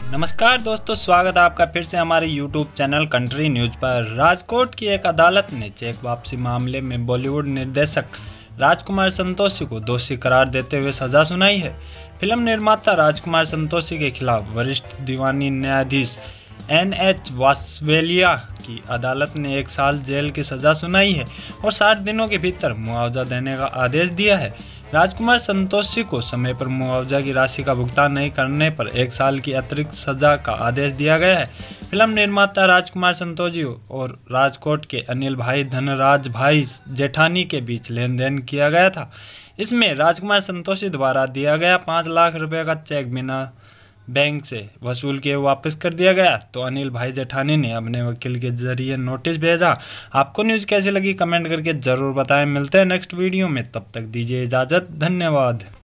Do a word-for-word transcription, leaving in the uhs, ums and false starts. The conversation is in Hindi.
नमस्कार दोस्तों, स्वागत है आपका फिर से हमारे यूट्यूब चैनल कंट्री न्यूज पर। राजकोट की एक अदालत ने चेक वापसी मामले में बॉलीवुड निर्देशक राजकुमार संतोषी को दोषी करार देते हुए सजा सुनाई है। फिल्म निर्माता राजकुमार संतोषी के खिलाफ वरिष्ठ दीवानी न्यायाधीश एन एच वासवेलिया की अदालत ने एक साल जेल की सजा सुनाई है और साठ दिनों के भीतर मुआवजा देने का आदेश दिया है। राजकुमार संतोषी को समय पर मुआवजा की राशि का भुगतान नहीं करने पर एक साल की अतिरिक्त सजा का आदेश दिया गया है। फिल्म निर्माता राजकुमार संतोषी और राजकोट के अनिल भाई धनराज भाई जेठानी के बीच लेन देन किया गया था। इसमें राजकुमार संतोषी द्वारा दिया गया पाँच लाख रुपए का चेक बिना बैंक से वसूल के वापस कर दिया गया, तो अनिल भाई जेठानी ने अपने वकील के जरिए नोटिस भेजा। आपको न्यूज़ कैसी लगी कमेंट करके ज़रूर बताएं। मिलते हैं नेक्स्ट वीडियो में, तब तक दीजिए इजाज़त। धन्यवाद।